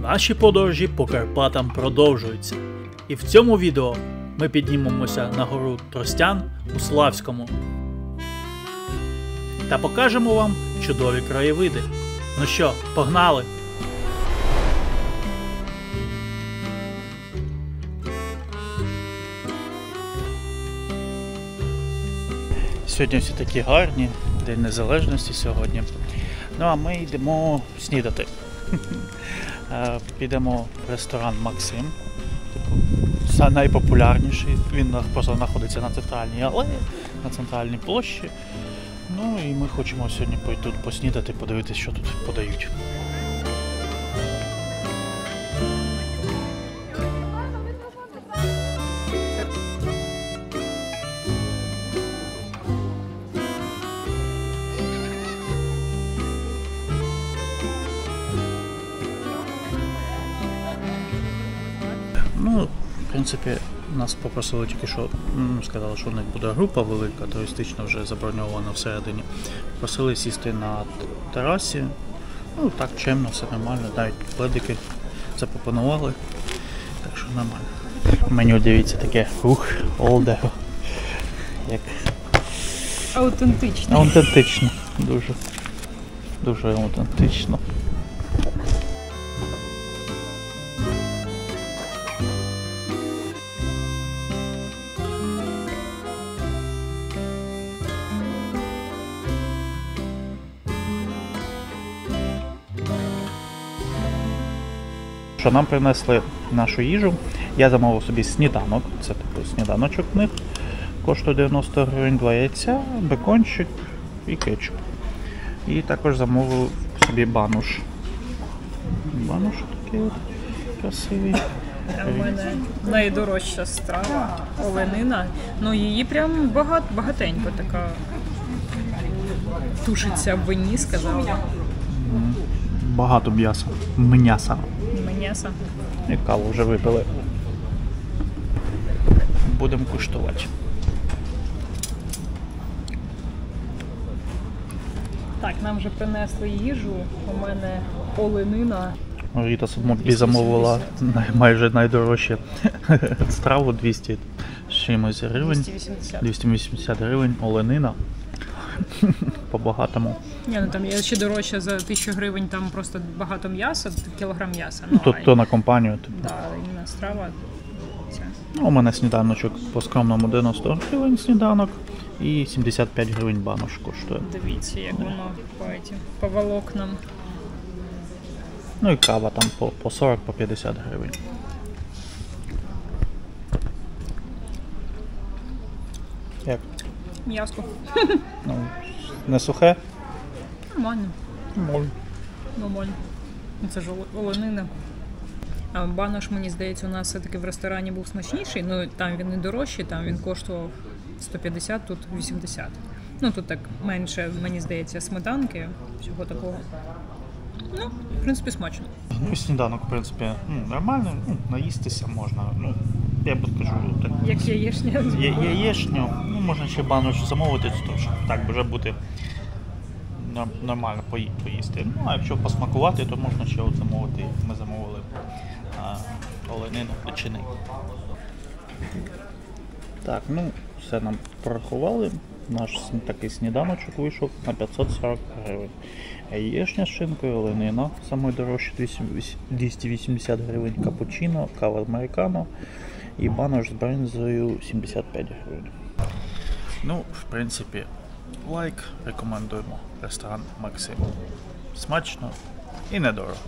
Наші подорожі по Карпатам продовжуються. І в цьому відео ми піднімемося на гору Тростян у Славському. Та покажемо вам чудові краєвиди. Ну що, погнали! Сьогодні всі такі гарні, День Незалежності сьогодні. Ну а ми йдемо снідати. Підемо в ресторан Максим. Найпопулярніший. Він просто знаходиться на центральній алеї, на центральній площі. Ну і ми хочемо сьогодні тут поснідати, подивитися, що тут подають. Ну, в принципі, нас попросили тільки що, сказали, що в них буде група велика, туристична вже заброньована всередині. Просили сісти на терасі, ну так, чемно, все нормально, навіть пледики запропонували, так що нормально. Меню, дивіться, таке, олдего, як... Аутентично. Аутентично, дуже аутентично. Що нам принесли нашу їжу, я замовив собі сніданок, це типу сніданочок в них, коштує 90 гривень, 2 яйця, бекончик і кетчуп. І також замовив собі бануш. Бануш такий от красивий. У мене найдорожча страва, оленина, ну її прям багатенько така тушиться в вині, сказала. Багато м'яса. М'яса. І каву вже випили. Будемо куштувати. Так, нам вже принесли їжу. У мене оленина. Ріта собі замовила майже найдорожче страву, 200 з чимось гривень. 280 гривень, оленина. По-багатому. Ні, ну там є ще дорожче за 1000 гривень, там просто багато м'яса, кілограм м'яса. Ну, то на компанію. Типу. Да, іменно страва. Ну, у мене сніданочок по скромному 90 гривень сніданок і 75 гривень банош коштує. Дивіться, як воно по волокнам. Ну і кава там по 40, по 50 гривень. Як? М'яско. Ну, не сухе? Нормально. Нормально. Це ж оленина. А банош, мені здається, у нас все-таки в ресторані був смачніший. Ну, там він і дорожчий, там він коштував 150, тут 80. Ну, тут так менше, мені здається, сметанки, всього такого. Ну, в принципі, смачно. Ну, сніданок, в принципі, нормально, наїстися можна. Ну, я б скажу, так. Як яєшня. Яєшню, ну, можна ще банош замовити, то щоб так вже бути нормально поїсти. Ну, а якщо посмакувати, то можна ще от замовити, як ми замовили оленину печений. Так, ну, все нам порахували. Наш такий сніданочок вийшов на 540 гривень. Яєшня з шинкою, оленина, найдорожче 280 гривень, капучино, кава американо і банош з бринзою 75 гривень. Ну, в принципі, рекомендуємо ресторан Максим. Смачно і недорого.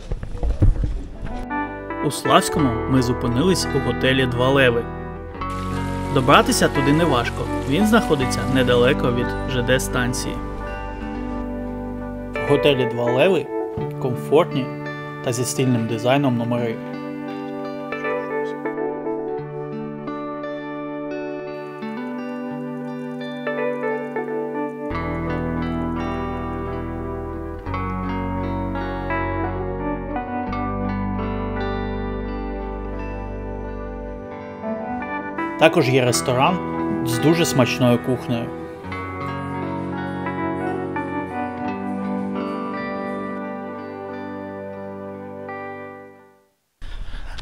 У Славському ми зупинились у готелі «Два леви». Добратися туди не важко, він знаходиться недалеко від ЖД-станції. В готелі «Два леви» комфортні та зі стильним дизайном номери. Також є ресторан з дуже смачною кухнею.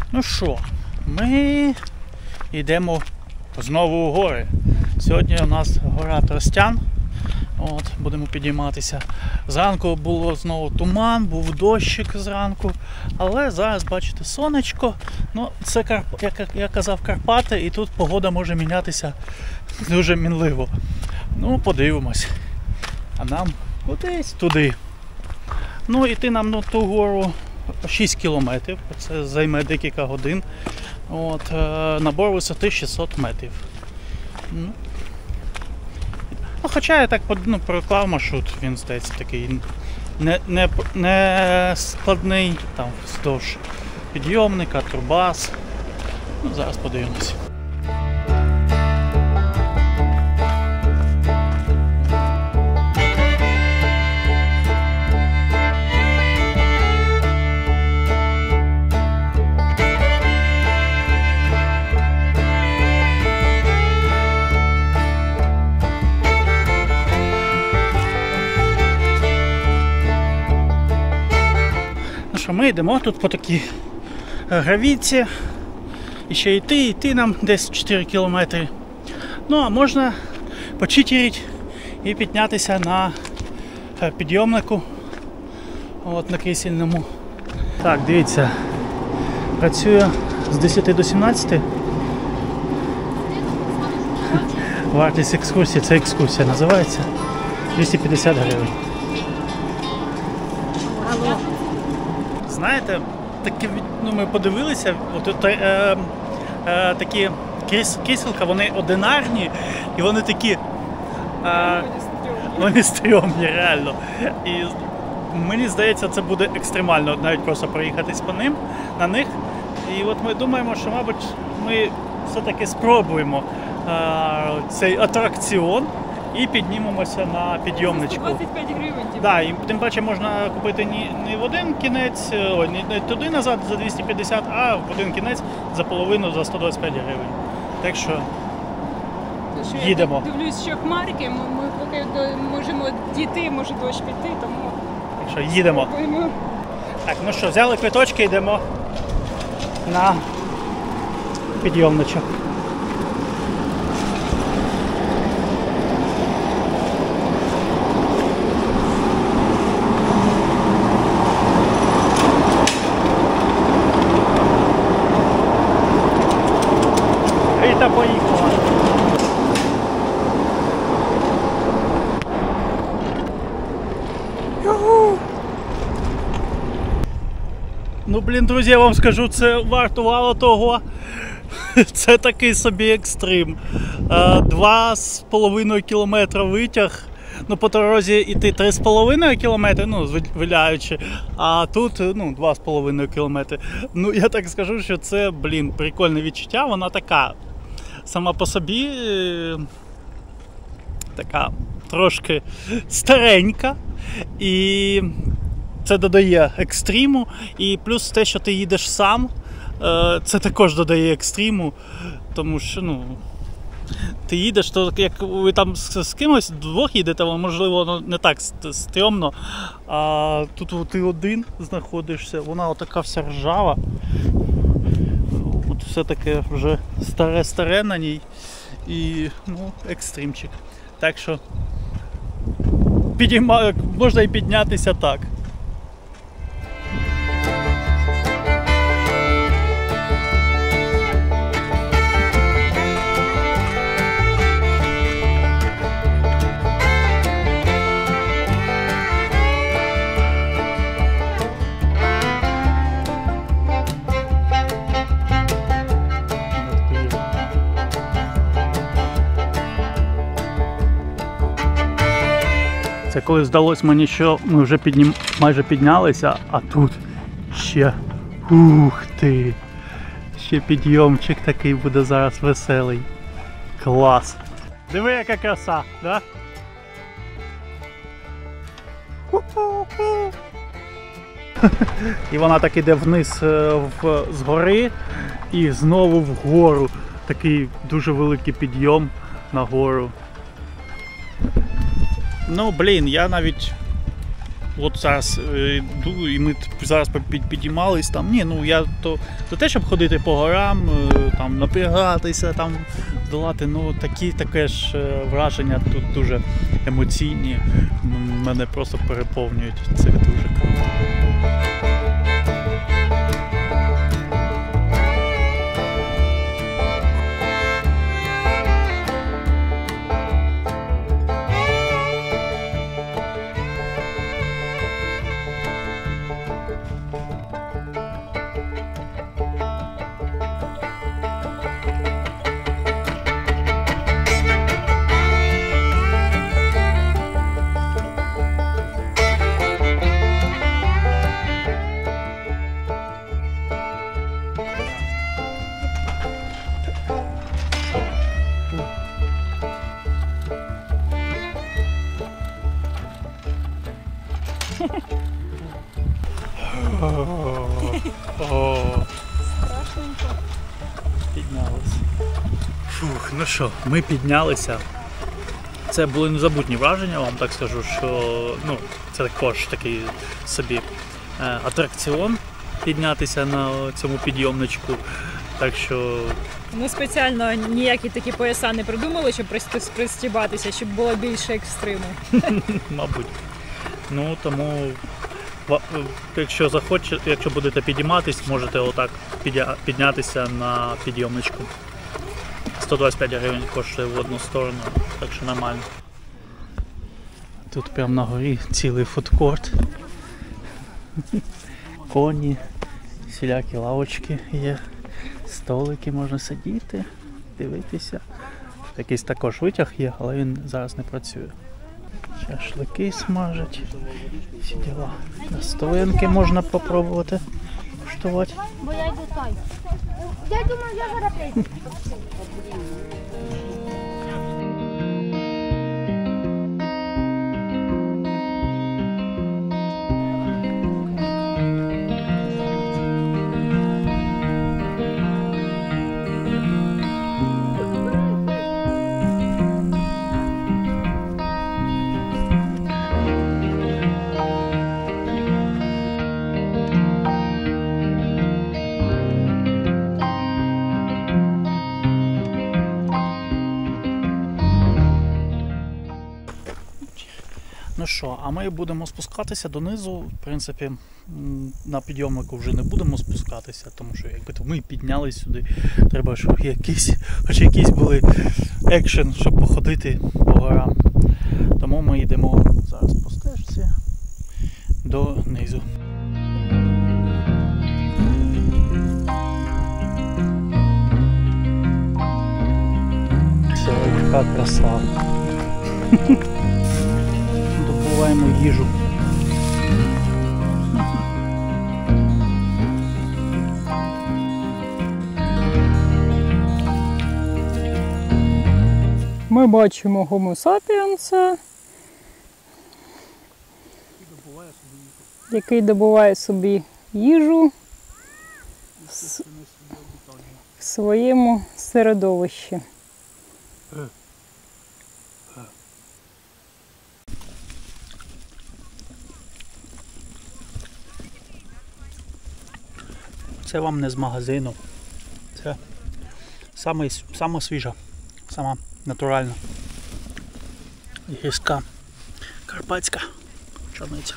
Ну що, ми йдемо знову у гори. Сьогодні у нас гора Тростян. От, будемо підійматися. Зранку було знову туман, був дощик зранку. Але зараз, бачите, сонечко. Ну, це, як я казав, Карпати, і тут погода може мінятися дуже мінливо. Ну, подивимось. А нам кудись туди. Ну, йти нам на ту гору 6 кілометрів. Це займе декілька годин. От, набор висоти 600 метрів. Ну, хоча я так проклав маршрут, він, здається, такий не складний, там вздовж підйомника, турбаз. Ну, зараз подивимось. Ми йдемо тут по такій гравійці, і ще йти нам десь 4 кілометри. Ну, а можна почитерити і піднятися на підйомнику, от на крісельному. Так, дивіться, працює з 10 до 17. Вартість екскурсії, це екскурсія називається, 250 гривень. Знаєте, такі, ну, ми подивилися, такі кріселка, вони одинарні і вони такі, вони стрьомні реально. І мені здається, це буде екстремально навіть просто проїхатись на них. І от ми думаємо, що, мабуть, ми все-таки спробуємо цей атракціон і піднімемося на підйомничку. 25 гривень. Да, і тим паче можна купити не в один кінець, не туди назад за 250, а в один кінець за половину за 125 гривень. Так що їдемо. Я дивлюсь, що хмарки, ми поки можемо дійти, може дощ піти, тому... Так що їдемо. Так, ну що, взяли квиточки, йдемо на підйомничок. Рита поїхала. Ну, блін, друзі, я вам скажу, це вартувало того. Це такий собі екстрим. 2,5 кілометра витяг. Ну, по дорозі йти 3,5 кілометри, ну, виляючи, а тут, ну, 2,5 кілометри. Ну, я так скажу, що це, блін, прикольне відчуття. Вона така, сама по собі, така трошки старенька. І це додає екстриму. І плюс те, що ти їдеш сам, це також додає екстриму. Тому що, ну, ти їдеш, то як ви там з кимось вдвох їдете, можливо, не так стрьомно. А тут ти один знаходишся, вона отака вся ржава. От все таке вже старе на ній. І, ну, екстримчик. Так що можна і піднятися так. Це коли здалось мені, що ми вже майже піднялися, а тут ще, ух ти, ще підйомчик такий буде зараз веселий. Клас! Диви, яка краса, да? І вона так іде вниз з гори і знову вгору. Такий дуже великий підйом на гору. Ну, блін, я навіть от зараз йду, і ми зараз підіймались там. Ні, ну я то за те, щоб ходити по горам, там напрягатися, там здолати. Ну таке ж враження тут дуже емоційні. Мене просто переповнюють. Це дуже круто. Страшненько. Піднялися. Фух, ну що, ми піднялися. Це були незабутні враження, вам так скажу, що це також такий собі атракціон піднятися на цьому підйомничку. Так що... Ми спеціально ніякі такі пояса не придумали, щоб пристібатися, щоб було більше екстриму. Мабуть. Ну, тому, якщо будете підійматись, можете отак піднятися на підйомничку. 125 гривень коштує в одну сторону, так що нормально. Тут прямо на горі цілий фудкорт. Коні, всілякі лавочки є, столики, можна сидіти, дивитися. Якийсь також витяг є, але він зараз не працює. Шашлики смажать, всі діла. Настоянки можна попробувати куштувати. Бо я йду той. Я думаю, я зараз прийду. Ну що, а ми будемо спускатися донизу. В принципі, на підйомнику вже не будемо спускатися, тому що якби то ми піднялись сюди, треба, щоб хоч якісь були екшен, щоб походити по горам. Тому ми йдемо зараз по стежці донизу. Це яка краса. Добуваємо їжу. Ми бачимо Homo sapiens, який добуває собі їжу в своєму середовищі. Це вам не з магазину. Це сама свіжа, сама натуральна, гірська, карпатська чорниця.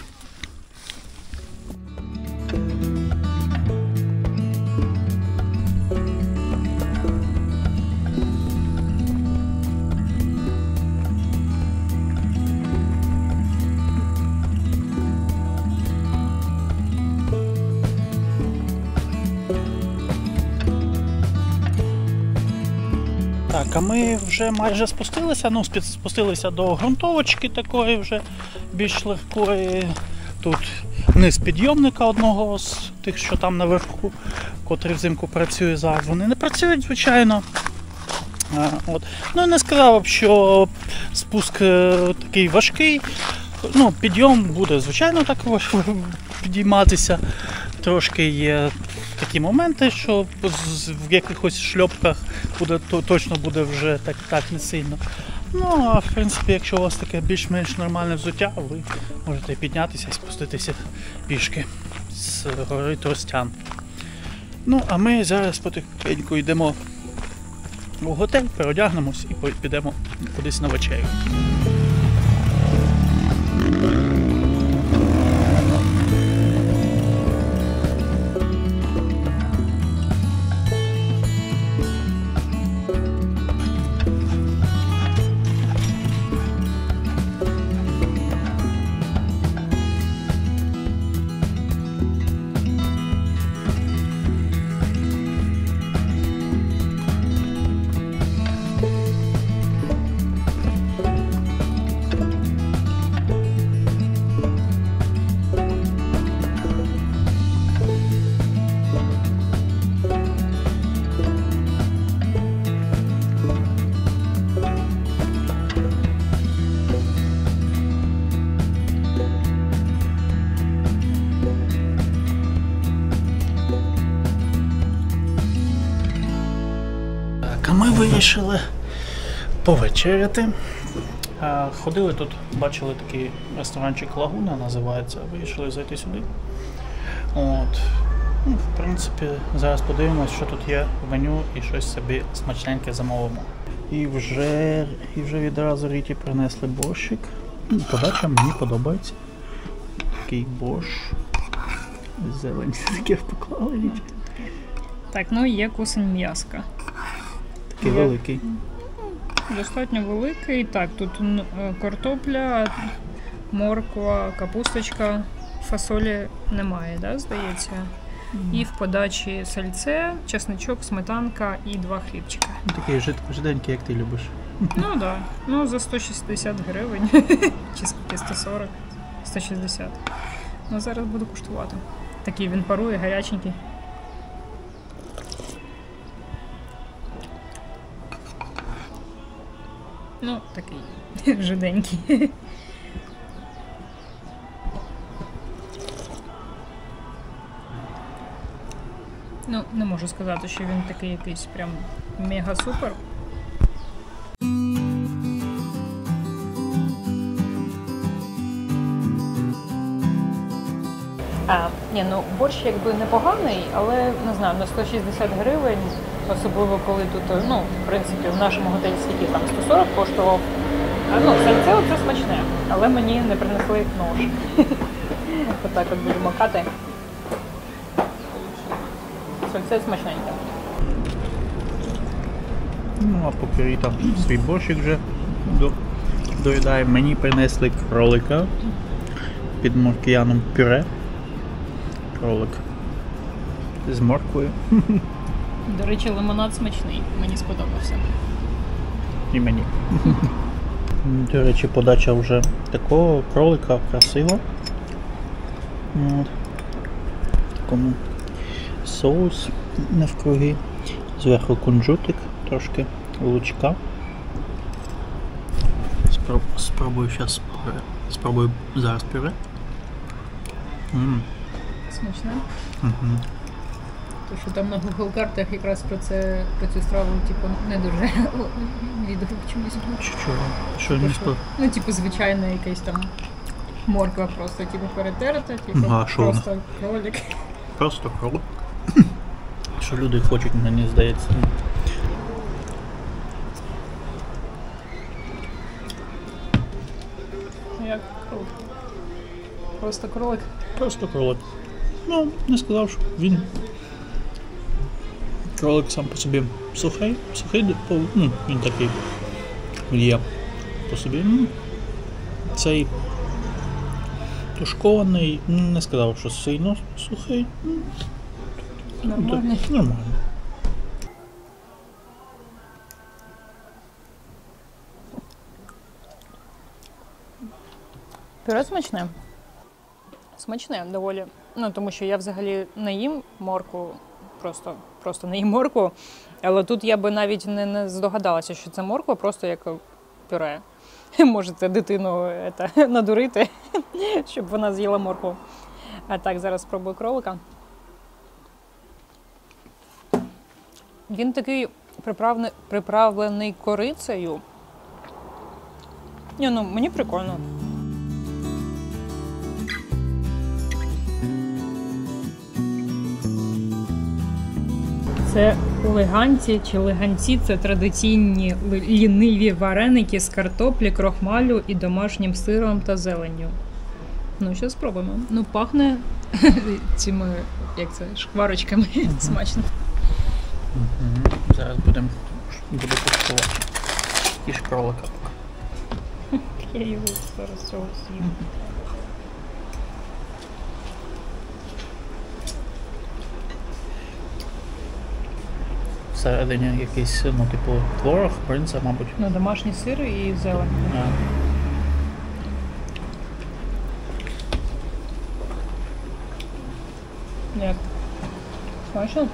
Так, а ми вже майже спустилися, спустилися до ґрунтовочки такої вже більш легкої. Тут вниз підйомника одного з тих, що там наверху, котрий взимку працює зараз. Вони не працюють, звичайно. Ну, не сказав, що спуск такий важкий. Ну, підйом буде, звичайно, так підійматися. Трошки є такі моменти, що в якихось шльопках точно буде вже так не сильно. Ну, а в принципі, якщо у вас таке більш-менш нормальне взуття, ви можете піднятися і спуститися пішки з гори Тростян. Ну, а ми зараз потихеньку йдемо в готель, переодягнемось і підемо кудись на вечерю. А ми вирішили повечеряти. Ходили тут, бачили такий ресторанчик Лагуна, називається, вирішили зайти сюди. От. Ну, в принципі, зараз подивимось, що тут є в меню і щось собі смачненьке замовимо. І вже відразу Ріті принесли борщик. Подача мені подобається. Такий борщ. Зелень таке поклали, Ріті. Так, ну є кусень м'яска. Такий великий. Достатньо великий. Так, тут картопля, морква, капусточка, фасолі немає, да, здається. І в подачі сальце, чесничок, сметанка і 2 хлібчика. Такий жиденький, як ти любиш. Ну так. Да. Ну, за 160 гривень. Чи скільки? 140, 160. Ну, зараз буду куштувати. Такий він парує, гаряченький. Ну, такий жиденький. Ну, не можу сказати, що він такий якийсь прям мега-супер. Ні, ну борщ якби непоганий, але не знаю, на 160 гривень, особливо коли тут, ну, в принципі, в нашому готелі скільки там 140 коштував. Ну, сальце оце смачне, але мені не принесли нож. Отак от буду макати. Сальце смачненьке. Ну, а поки Ріта свій борщик вже доїдає, мені принесли кролика під морквяном пюре. Кролик з морквою. До речі, лимонад смачний, мені сподобався. І мені. До речі, подача вже такого кролика красива. От. Такому соус навкруги. Зверху кунжутик, трошки лучка. Спробую зараз пюре. Смачне? Угу. То, що там на Google картах якраз про цю страву, типу, не дуже відгук чомусь. Що не спав? Ну, типу, звичайна якась там морква просто, типу, перетерта, типу, просто кролик. Просто кролик. Що люди хочуть, мені здається. Як кролик. Просто кролик. Просто кролик. Ну, не сказав, що він кролик сам по собі сухий, ну, він такий є по собі. Цей тушкований, не сказав, що сильно сухий. Нормальний. Нормально. Пюре смачне? Смачне доволі. Ну, тому що я взагалі не їм моркву, просто не їм моркву. Але тут я би навіть не здогадалася, що це морква, просто як пюре. Можете дитину надурити, щоб вона з'їла моркву. А так, зараз спробую кролика. Він такий приправлений корицею. Ні, ну мені прикольно. Це леганці чи леганці – це традиційні ліниві вареники з картоплі, крохмалю і домашнім сиром та зеленню. Ну, зараз спробуємо. Ну, пахне цими, як це, шкварочками. Смачно. Зараз буду куштувати. І ж кролика. Я його зараз цього з'їм. Всередині якийсь, ну, типу, творог, бринза, мабуть. Ну, домашній сир і зелень. Як? Смачно?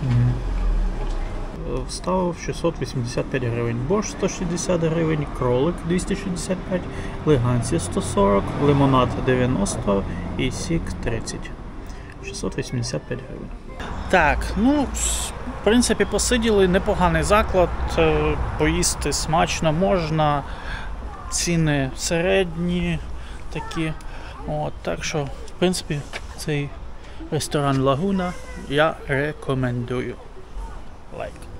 Вставив 685 гривень, борщ 160 гривень, кролик 265, леганці 140, лимонад 90 і сік 30. 685 гривень. Так, ну, в принципі, посиділи, непоганий заклад, поїсти смачно можна, ціни середні такі. От, так що, в принципі, цей ресторан Лагуна я рекомендую. Лайк.